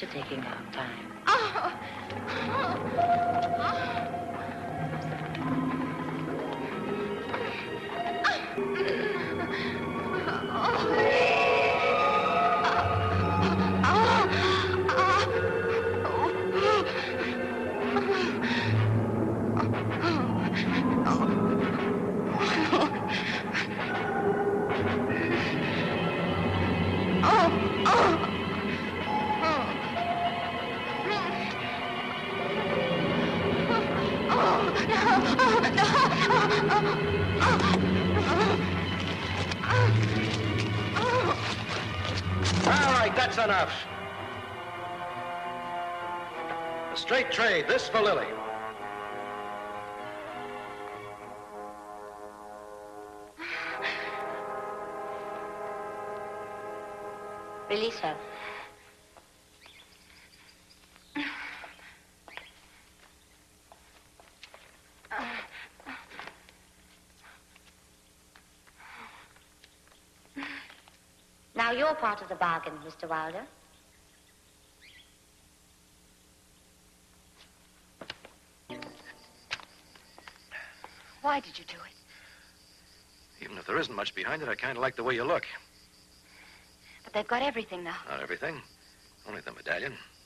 to taking our time. Oh. All right, that's enough. A straight trade, this for Lily. Release her. Now you're part of the bargain, Mr. Wilder. Why did you do it? Even if there isn't much behind it, I kind of like the way you look. But they've got everything now. Not everything. Only the medallion.